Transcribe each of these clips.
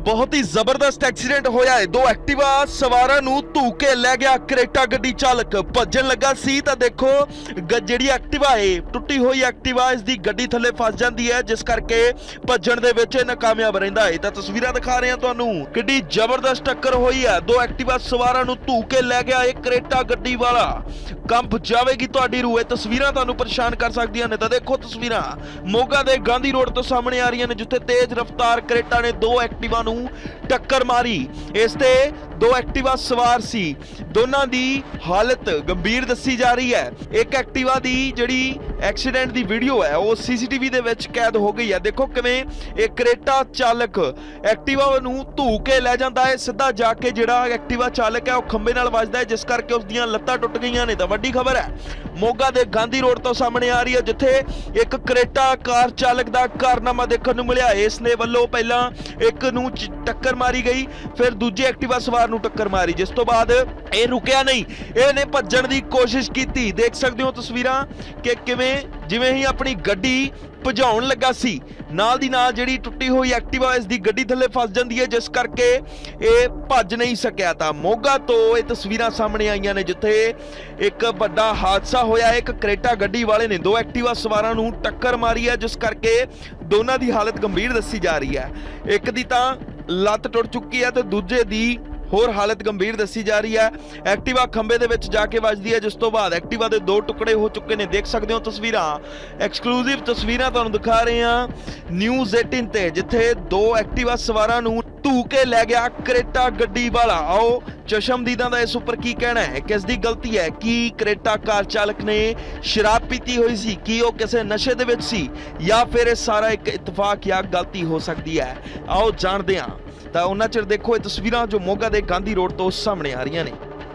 बहुत ही जबरदस्त एक्सीडेंट होया है। दो एक्टिवा सवारां नूं धू के लै गया करेटा गड्डी चालक। भज्जन लगा सी तां देखो जिहड़ी एक्टिवा है टुੱਟੀ होई एक्टिवा इस दी गड्डी थल्ले फस जांदी है, जिस करके भज्जन दे विच नाकामयाब रहिंदा है। तां तस्वीरां दिखा रहे हां तुहानूं किड्डी जबरदस्त टक्कर होई है। दो एक्टिवा सवारां नूं धू के लै गया एक करेटा गड्डी वाला। कंप जावेगी तुहाडी रूह। तस्वीरां तुहानूं परेशान कर सकदियां ने। तां देखो तस्वीरां मोगा दे गांधी रोड तो सामने आ रही ने, जिथे तेज रफ्तार करेटा ने दो एक्टिवा टक्कर मारी। इस ते दो एक्टिवा सवार सी, दोनों दी हालत गंभीर दसी जा रही है। एक एक्टिवा दी जिहड़ी एक्सीडेंट दी वीडियो है वो सीसीटीवी दे विच कैद हो गई है। देखो किवें एक करेटा चालक एक्टिवा नूं धू के लै जांदा है, सीधा जाके जिहड़ा एक्टिवा चालक है वो खंबे नाल वजदा है, जिस करके उसदियां लत्तां टुट गईयां ने। तां वड्डी खबर है मोगा दे गांधी रोड तो सामने आ रही है, जिथे एक करेटा कार चालक दा कारनामा देखण नूं मिलिया। इसने वल्लों पहलां एक नूं टक्कर मारी गई, फिर दूजे एक्टिवा सवार नूं टक्कर मारी, जिस तो बाद ਇਹ रुकिया नहीं, ਇਹਨੇ ਭੱਜਣ ਦੀ कोशिश की। देख सकते हो तस्वीरां कि किवें जिवें ही अपनी गड्डी ਭਜਾਉਣ ਲੱਗਾ ਸੀ, ਨਾਲ ਦੀ ਨਾਲ ਜਿਹੜੀ ਟੁੱਟੀ ਹੋਈ ਐਕਟਿਵਾ ਇਸ ਦੀ ਗੱਡੀ ਥੱਲੇ ਫਸ ਜਾਂਦੀ ਹੈ, ਜਿਸ ਕਰਕੇ ਇਹ ਭੱਜ ਨਹੀਂ ਸਕਿਆ। ਤਾਂ ਮੋਗਾ ਤੋਂ ਇਹ ਤਸਵੀਰਾਂ ਸਾਹਮਣੇ ਆਈਆਂ ਨੇ, ਜਿੱਥੇ ਇੱਕ ਵੱਡਾ ਹਾਦਸਾ ਹੋਇਆ। ਇੱਕ ਕਰੇਟਾ ਗੱਡੀ ਵਾਲੇ ਨੇ ਦੋ ਐਕਟਿਵਾ ਸਵਾਰਾਂ ਨੂੰ ਟੱਕਰ ਮਾਰੀ ਹੈ, ਜਿਸ ਕਰਕੇ ਦੋਨਾਂ ਦੀ ਹਾਲਤ ਗੰਭੀਰ ਦੱਸੀ ਜਾ ਰਹੀ ਹੈ। ਇੱਕ ਦੀ ਤਾਂ ਲੱਤ ਟੁੱਟ ਚੁੱਕੀ ਹੈ ਤੇ ਦੂਜੇ ਦੀ होर हालत गंभीर दसी जा रही है। एक्टिवा खंबे दे विच जाके वजदी है, जिस तो बाद एक्टिवा दे दो टुकड़े हो चुके ने। देख सकते हो तस्वीरां, एक्सक्लूसिव तस्वीरां तुहानूं दिखा रहे हैं न्यूज़ 18 ते, जिथे दो एक्टिवा सवारां नूं धू के लै गया करेटा गड्डी वाला। आओ चशमदीदां दा इस उपर की कहना है, किस दी गलती है? कि करेटा कार चालक ने शराब पीती हुई सी, कि वो किसी नशे दे विच सी, या फिर सारा एक इतफाक या गलती हो सकती है? आओ जानते हैं। ਤਾਂ ਉਹਨਾਂ ਚਿਰ ਦੇਖੋ ਇਹ ਤਸਵੀਰਾਂ ਜੋ ਮੋਗਾ ਦੇ ਗਾਂਧੀ ਰੋਡ ਤੋਂ ਸਾਹਮਣੇ ਆ ਰਹੀਆਂ ਨੇ।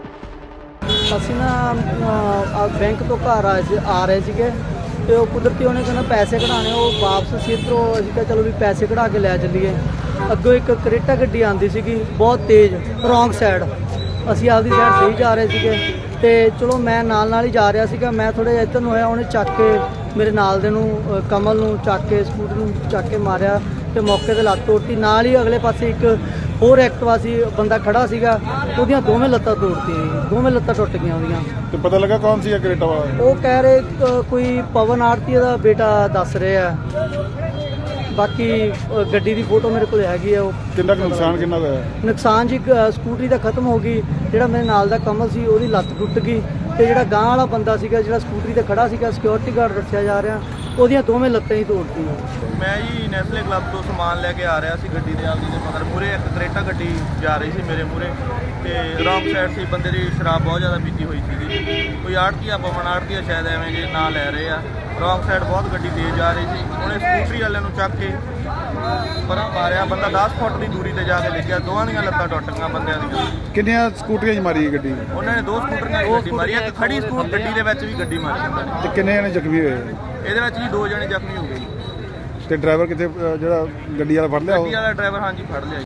ਅਸੀਂ ਨਾ ਬੈਂਕ ਤੋਂ ਘਰ ਆ ਰਹੇ ਸੀਗੇ ਤੇ ਉਹ ਕੁਦਰਤੀ ਉਹਨੇ ਕਹਿੰਦਾ ਪੈਸੇ ਕਢਾਣੇ, ਉਹ ਵਾਪਸ ਸੀ ਇੱਧਰੋਂ। ਅਸੀਂ ਕਿਹਾ ਚਲੋ ਵੀ ਪੈਸੇ ਕਢਾ ਕੇ ਲੈ ਚੱਲੀਏ। ਅੱਗੋਂ ਇੱਕ ਕਰੇਟਾ ਗੱਡੀ ਆਉਂਦੀ ਸੀਗੀ ਬਹੁਤ ਤੇਜ਼ ਰੋਂਗ ਸਾਈਡ, ਅਸੀਂ ਆਪਦੀ ਸਾਈਡ ਸਹੀ ਜਾ ਰਹੇ ਸੀਗੇ ਤੇ ਚਲੋ ਮੈਂ ਨਾਲ ਹੀ ਜਾ ਰਿਹਾ ਸੀਗਾ। ਮੈਂ ਥੋੜ੍ਹਾ ਜਿਹਾ ਇੱਧਰ ਨੂੰ ਹੋਇਆ, ਉਹਨੇ ਚੱਕ ਕੇ ਮੇਰੇ ਨਾਲ ਦੇ ਨੂੰ ਕਮਲ ਨੂੰ ਚੱਕ ਕੇ ਸਕੂਟਰ ਨੂੰ ਚੱਕ ਕੇ ਮਾਰਿਆ ਤੇ ਮੌਕੇ ਤੇ ਲੱਤ ਤੋੜਤੀ। ਨਾਲ ਹੀ ਅਗਲੇ ਪਾਸੇ ਇੱਕ ਹੋਰ ਐਕਟਿਵਾ ਸੀ, ਬੰਦਾ ਖੜਾ ਸੀਗਾ, ਉਹਦੀਆਂ ਦੋਵੇਂ ਲੱਤਾਂ ਤੋੜਤੀਆਂ, ਦੋਵੇਂ ਲੱਤਾਂ ਟੁੱਟ ਗਈਆਂ ਉਹਦੀਆਂ। ਤੇ ਪਤਾ ਲੱਗਾ ਕੌਣ ਸੀ ਕਰੇਟਾ ਵਾਲਾ? ਉਹ ਕਹਿ ਰਹੇ ਕੋਈ ਪਵਨ ਆਰਤੀ ਦਾ ਬੇਟਾ ਦੱਸ ਰਹੇ ਆ। ਬਾਕੀ ਗੱਡੀ ਦੀ ਫੋਟੋ ਮੇਰੇ ਕੋਲ ਹੈਗੀ ਆ। ਉਹ ਕਿੰਨਾ ਨੁਕਸਾਨ ਕਿੰਨਾ ਹੋਇਆ? ਨੁਕਸਾਨ ਜੀ ਸਕੂਟਰੀ ਦਾ ਖਤਮ ਹੋ ਗਈ, ਜਿਹੜਾ ਮੇਰੇ ਨਾਲ ਦਾ ਕਮਲ ਸੀ ਉਹਦੀ ਲੱਤ ਟੁੱਟ ਗਈ, ਤੇ ਜਿਹੜਾ ਗਾਂ ਵਾਲਾ ਬੰਦਾ ਸੀਗਾ ਜਿਹੜਾ ਸਕੂਟਰੀ ਤੇ ਖੜਾ ਸੀਗਾ, ਸਿਕਿਉਰਿਟੀ ਗਾਰਡ ਦੱਸਿਆ ਜਾ ਰਿਹਾ, ਉਹਦੀਆਂ ਦੋਵੇਂ ਲੱਤਾਂ ਹੀ ਤੋੜਤੀਆਂ। ਮੈਂ ਜੀ ਨੈਸਲੇ ਕਲੱਬ ਤੋਂ ਸਮਾਨ ਲੈ ਕੇ ਆ ਰਿਹਾ ਸੀ ਗੱਡੀ ਦੇ ਆਪਦੀ ਦੇ ਮਗਰ। ਮੂਹਰੇ ਇੱਕ ਕਰੇਟਾ ਗੱਡੀ ਜਾ ਰਹੀ ਸੀ ਮੇਰੇ ਮੂਹਰੇ, ਤੇ ਰੌਂਗ ਸਾਈਡ ਸੀ। ਬੰਦੇ ਦੀ ਸ਼ਰਾਬ ਬਹੁਤ ਜ਼ਿਆਦਾ ਪੀਤੀ ਹੋਈ ਸੀਗੀ। ਕੋਈ ਆੜਤੀਆ ਪਵਨ ਆੜਤੀਆ ਸ਼ਾਇਦ ਐਵੇਂ ਜੇ ਨਾਂ ਲੈ ਰਹੇ ਆ। ਰੌਂਗ ਸਾਈਡ ਬਹੁਤ ਗੱਡੀ ਤੇਜ਼ ਜਾ ਰਹੀ ਸੀ, ਉਹਨੇ ਸਕੂਟਰੀ ਵਾਲੇ ਨੂੰ ਚੱਕ ਕੇ ਪਰਾਂ ਮਾਰਿਆ। ਬੰਦਾ 10 ਫੁੱਟ ਦੀ ਦੂਰੀ ਤੇ ਜਾ ਕੇ ਦੇਖਿਆ, ਦੋਵਾਂ ਦੀਆਂ ਲੱਤਾਂ ਟੁੱਟ ਗਈਆਂ ਬੰਦਿਆਂ ਦੀਆਂ। ਕਿੰਨੀਆਂ ਸਕੂਟਰੀਆਂ 'ਚ ਮਾਰੀ ਗੱਡੀ? ਉਹਨਾਂ ਨੇ ਦੋ ਸਕੂਟਰੀਆਂ 'ਚ ਗੱਡੀ ਮਾਰੀ, ਇੱਕ ਖੜੀ ਗੱਡੀ ਦੇ ਵਿੱਚ ਵੀ ਗੱਡੀ ਮਾਰੀ। ਤੇ ਕਿੰਨੇ ਜਣੇ ਜ਼ਖਮੀ ਹੋਏ? ਇਹਦੇ ਵਿੱਚ ਜੀ 2 ਜਣੇ ਜ਼ਖਮੀ ਹੋ ਗਏ। ਤੇ ਡਰਾਈਵਰ ਕਿੱਥੇ, ਜਿਹੜਾ ਗੱਡੀ ਵਾਲਾ ਫੜ ਲਿਆ? ਗੱਡੀ ਵਾਲਾ ਡਰਾਈਵਰ ਹਾਂਜੀ ਫੜ ਲਿਆ।